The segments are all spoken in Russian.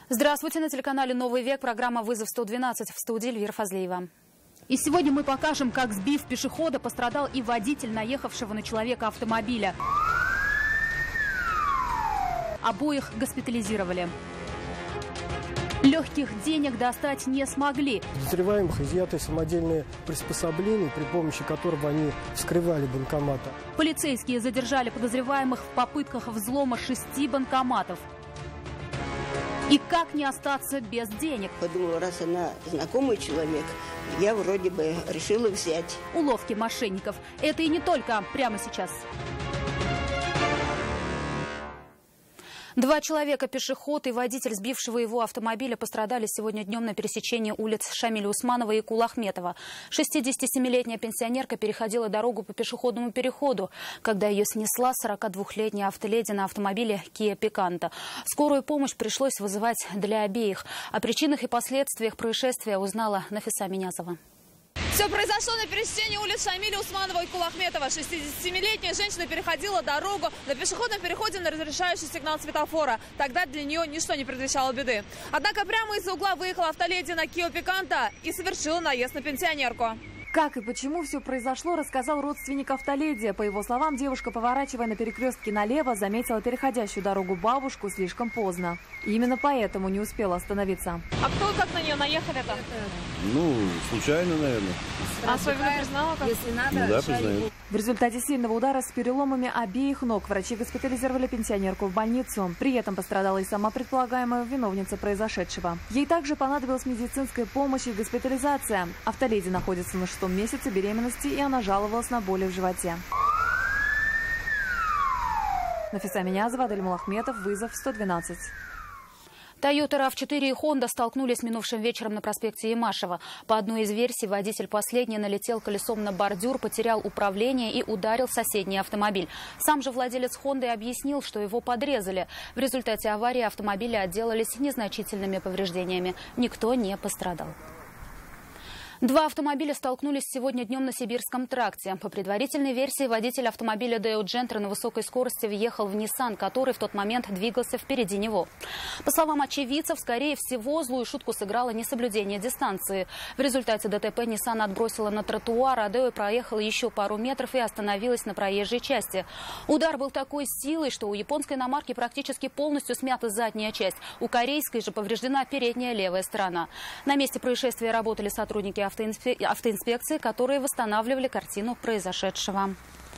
Здравствуйте, на телеканале «Новый век», программа «Вызов 112», в студии Эльвира Фазлиева. И сегодня мы покажем, как, сбив пешехода, пострадал и водитель наехавшего на человека автомобиля. Обоих госпитализировали. Легких денег достать не смогли. Подозреваемых изъяты самодельные приспособления, при помощи которого они вскрывали банкоматы. Полицейские задержали подозреваемых в попытках взлома 6 банкоматов. И как не остаться без денег? Подумала, раз она знакомый человек, я вроде бы решила взять. Уловки мошенников. Это и не только прямо сейчас. 2 человека, пешеход и водитель сбившего его автомобиля, пострадали сегодня днем на пересечении улиц Шамиля Усманова и Кулахметова. 67-летняя пенсионерка переходила дорогу по пешеходному переходу, когда ее снесла 42-летняя автоледи на автомобиле Kia Picanto. Скорую помощь пришлось вызывать для обеих. О причинах и последствиях происшествия узнала Нафиса Минязова. Все произошло на пересечении улиц Шамиля Усманова и Кулахметова. 67-летняя женщина переходила дорогу на пешеходном переходе на разрешающий сигнал светофора. Тогда для нее ничто не предвещало беды. Однако прямо из-за угла выехала автоледи на Kia Picanto и совершила наезд на пенсионерку. Как и почему все произошло, рассказал родственник автоледи. По его словам, девушка, поворачивая на перекрестке налево, заметила переходящую дорогу бабушку слишком поздно. И именно поэтому не успела остановиться. А кто как на нее наехали-то? Ну, случайно, наверное. А свою вину признала? Как? Если надо, ну, да, признаю. В результате сильного удара с переломами обеих ног врачи госпитализировали пенсионерку в больницу. При этом пострадала и сама предполагаемая виновница произошедшего. Ей также понадобилась медицинская помощь и госпитализация. Автоледи находится на 6-м месяце беременности, и она жаловалась на боли в животе. Нафиса Минязова, Адель Мулахметов, вызов 112. Toyota RAV4 и Honda столкнулись минувшим вечером на проспекте Ямашева. По одной из версий, водитель последний налетел колесом на бордюр, потерял управление и ударил соседний автомобиль. Сам же владелец Honda объяснил, что его подрезали. В результате аварии автомобили отделались незначительными повреждениями. Никто не пострадал. 2 автомобиля столкнулись сегодня днем на Сибирском тракте. По предварительной версии, водитель автомобиля Daewoo Gentry на высокой скорости въехал в Nissan, который в тот момент двигался впереди него. По словам очевидцев, скорее всего, злую шутку сыграло несоблюдение дистанции. В результате ДТП Nissan отбросила на тротуар, а Daewoo проехала еще пару метров и остановилась на проезжей части. Удар был такой силой, что у японской иномарки практически полностью смята задняя часть. У корейской же повреждена передняя левая сторона. На месте происшествия работали сотрудники автоинспекции, которые восстанавливали картину произошедшего.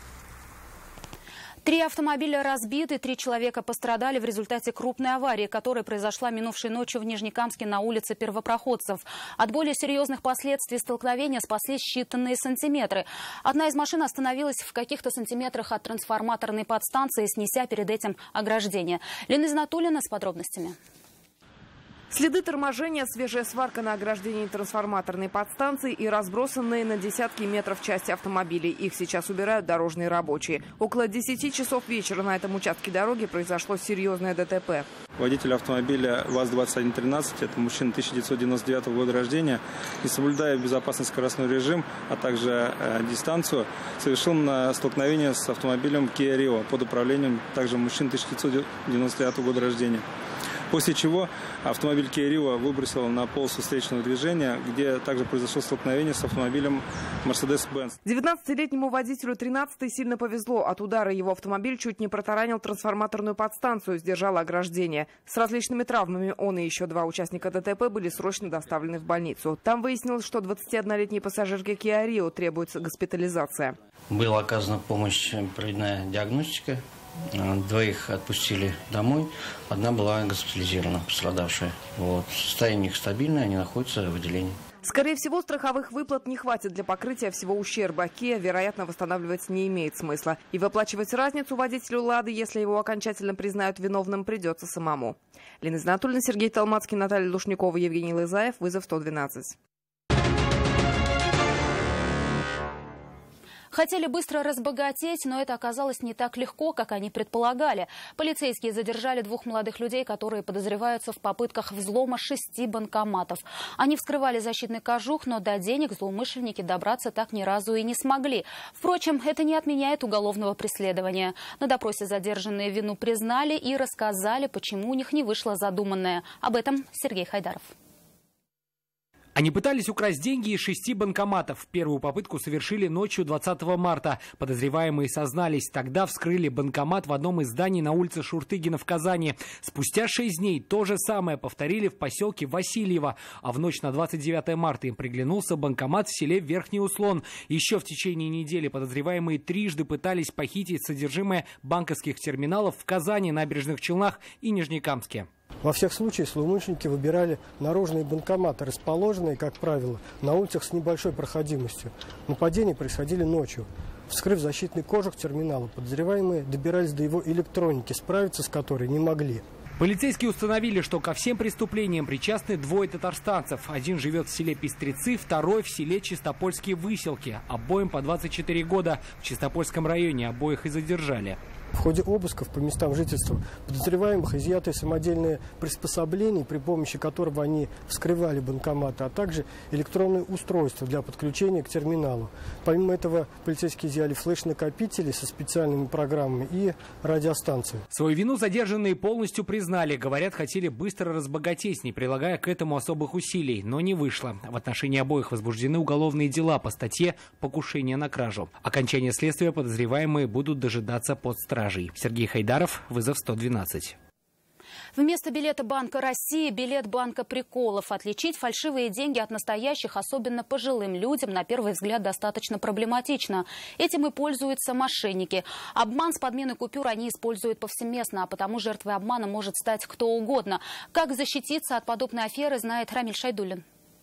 3 автомобиля разбиты, 3 человека пострадали в результате крупной аварии, которая произошла минувшей ночью в Нижнекамске на улице Первопроходцев. От более серьезных последствий столкновения спасли считанные сантиметры. Одна из машин остановилась в каких-то сантиметрах от трансформаторной подстанции, снеся перед этим ограждение. Лена Знатулина с подробностями. Следы торможения, свежая сварка на ограждении трансформаторной подстанции и разбросанные на десятки метров части автомобилей. Их сейчас убирают дорожные рабочие. Около 10 часов вечера на этом участке дороги произошло серьезное ДТП. Водитель автомобиля ВАЗ-2113, это мужчина 1999 года рождения, не соблюдая безопасный скоростной режим, а также дистанцию, совершил столкновение с автомобилем Kia Rio под управлением также мужчины 1999 года рождения. После чего автомобиль Kia Rio выбросил на полосу встречного движения, где также произошло столкновение с автомобилем Mercedes-Benz. 19-летнему водителю 13-й сильно повезло. От удара его автомобиль чуть не протаранил трансформаторную подстанцию, сдержал ограждение. С различными травмами он и еще 2 участника ДТП были срочно доставлены в больницу. Там выяснилось, что 21-летней пассажирке Kia Rio требуется госпитализация. Была оказана помощь, проведена диагностика. 2 отпустили домой, 1 была госпитализирована, пострадавшая. Состояние их стабильное, они находятся в отделении. Скорее всего, страховых выплат не хватит для покрытия всего ущерба. Kia, вероятно, восстанавливать не имеет смысла. И выплачивать разницу водителю «Лады», если его окончательно признают виновным, придется самому. Лена Знатулина, Сергей Толмацкий, Наталья Лушникова, Евгений Лызаев. Вызов 112. Хотели быстро разбогатеть, но это оказалось не так легко, как они предполагали. Полицейские задержали 2 молодых людей, которые подозреваются в попытках взлома 6 банкоматов. Они вскрывали защитный кожух, но до денег злоумышленники добраться так ни разу и не смогли. Впрочем, это не отменяет уголовного преследования. На допросе задержанные вину признали и рассказали, почему у них не вышло задуманное. Об этом Сергей Хайдаров. Они пытались украсть деньги из 6 банкоматов. Первую попытку совершили ночью 20 марта. Подозреваемые сознались. Тогда вскрыли банкомат в одном из зданий на улице Шуртыгина в Казани. Спустя 6 дней то же самое повторили в поселке Васильево. А в ночь на 29 марта им приглянулся банкомат в селе Верхний Услон. Еще в течение недели подозреваемые трижды пытались похитить содержимое банковских терминалов в Казани, Набережных Челнах и Нижнекамске. Во всех случаях злоумышленники выбирали наружные банкоматы, расположенные, как правило, на улицах с небольшой проходимостью. Нападения происходили ночью. Вскрыв защитный кожух терминала, подозреваемые добирались до его электроники, справиться с которой не могли. Полицейские установили, что ко всем преступлениям причастны 2 татарстанцев. Один живет в селе Пестрецы, второй в селе Чистопольские Выселки. Обоим по 24 года. В Чистопольском районе обоих и задержали. В ходе обысков по местам жительства подозреваемых изъяты самодельные приспособления, при помощи которого они вскрывали банкоматы, а также электронные устройства для подключения к терминалу. Помимо этого, полицейские изъяли флеш-накопители со специальными программами и радиостанции. Свою вину задержанные полностью признали. Говорят, хотели быстро разбогатеть, не прилагая к этому особых усилий, но не вышло. В отношении обоих возбуждены уголовные дела по статье «Покушение на кражу». Окончание следствия подозреваемые будут дожидаться под стражей. Сергей Хайдаров, вызов 112. Вместо билета Банка России – билет Банка Приколов. Отличить фальшивые деньги от настоящих, особенно пожилым людям, на первый взгляд достаточно проблематично. Этим и пользуются мошенники. Обман с подменой купюр они используют повсеместно, а потому жертвой обмана может стать кто угодно. Как защититься от подобной аферы, знает Рамиль Шайдуллин.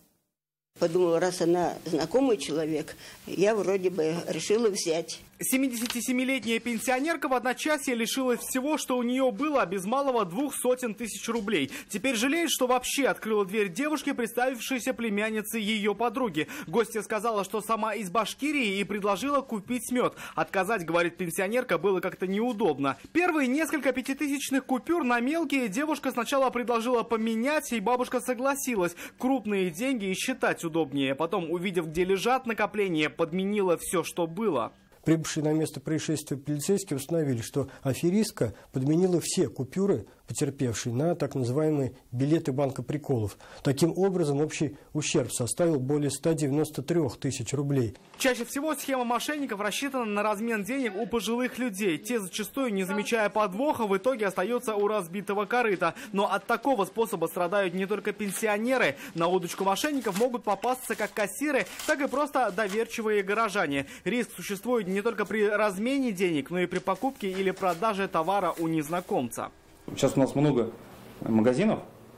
Подумала, раз она знакомый человек, я вроде бы решила взять. 77-летняя пенсионерка в одночасье лишилась всего, что у нее было, а без малого 200 000 рублей. Теперь жалеет, что вообще открыла дверь девушке, представившейся племянницей ее подруги. Гостья сказала, что сама из Башкирии, и предложила купить мед. Отказать, говорит пенсионерка, было как-то неудобно. Первые несколько 5000-ных купюр на мелкие девушка сначала предложила поменять, и бабушка согласилась. Крупные деньги и считать удобнее. Потом, увидев, где лежат накопления, подменила все, что было. Прибывшие на место происшествия полицейские установили, что аферистка подменила все купюры потерпевшей на так называемые билеты Банка Приколов. Таким образом, общий ущерб составил более 193 000 рублей. Чаще всего схема мошенников рассчитана на размен денег у пожилых людей. Те, зачастую, не замечая подвоха, в итоге остаются у разбитого корыта. Но от такого способа страдают не только пенсионеры. На удочку мошенников могут попасться как кассиры, так и просто доверчивые горожане. Риск существует не только при размене денег, но и при покупке или продаже товара у незнакомца. Сейчас у нас много магазинов,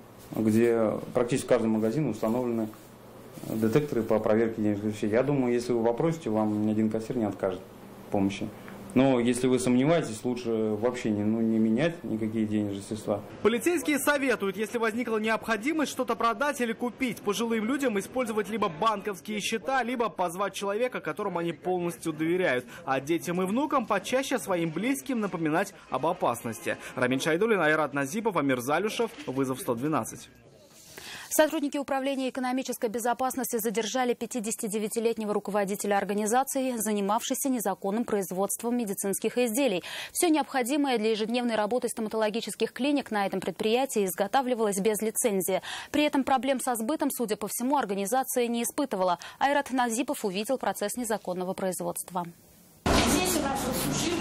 где практически в каждом магазине установлены детекторы по проверке денежных вещей. Я думаю, если вы попросите, вам ни один кассир не откажет в помощи. Но если вы сомневаетесь, лучше вообще не менять никакие денежные средства. Полицейские советуют, если возникла необходимость что-то продать или купить, пожилым людям использовать либо банковские счета, либо позвать человека, которому они полностью доверяют. А детям и внукам почаще своим близким напоминать об опасности. Рамиль Шайдуллин, Айрат Назипов, Амир Залюшев, вызов 112. Сотрудники Управления экономической безопасности задержали 59-летнего руководителя организации, занимавшейся незаконным производством медицинских изделий. Все необходимое для ежедневной работы стоматологических клиник на этом предприятии изготавливалось без лицензии. При этом проблем со сбытом, судя по всему, организация не испытывала. Айрат Назипов увидел процесс незаконного производства. Здесь у нас сушилка,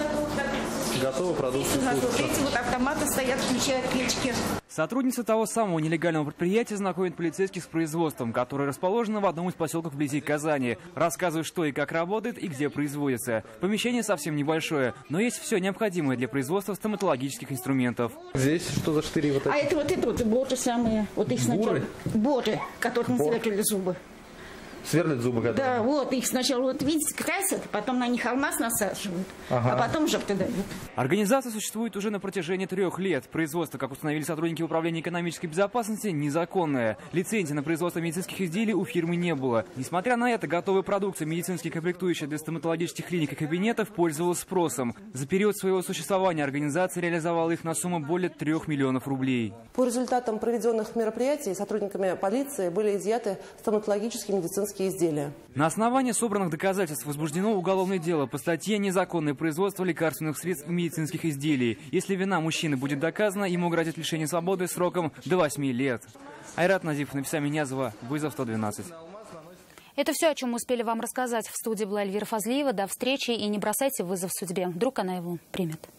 готовы продукты. Эти вот автоматы стоят, включают печки. Сотрудница того самого нелегального предприятия знакомит полицейских с производством, которое расположено в одном из поселков вблизи Казани. Рассказывает, что и как работает, и где производится. Помещение совсем небольшое, но есть все необходимое для производства стоматологических инструментов. Здесь что за штыри вот эти? А это вот боры самые. Вот их сначала. Боры, которыми сверлили зубы. Сверлят зубы, которые? Да, вот, их сначала, вот видите, красят, потом на них алмаз насаживают, а потом уже дают. Организация существует уже на протяжении 3 лет. Производство, как установили сотрудники Управления экономической безопасности, незаконное. Лицензии на производство медицинских изделий у фирмы не было. Несмотря на это, готовая продукция, медицинские комплектующие для стоматологических клиник и кабинетов пользовалась спросом. За период своего существования организация реализовала их на сумму более 3 миллионов рублей. По результатам проведенных мероприятий сотрудниками полиции были изъяты стоматологические медицинские изделия. На основании собранных доказательств возбуждено уголовное дело по статье «Незаконное производство лекарственных средств и медицинских изделий». Если вина мужчины будет доказана, ему грозит лишение свободы сроком до 8 лет. Айрат Назифов, Нафиса Минязова, Вызов 112. Это все, о чем мы успели вам рассказать. В студии была Эльвира Фазлиева. До встречи и не бросайте вызов судьбе. Вдруг она его примет.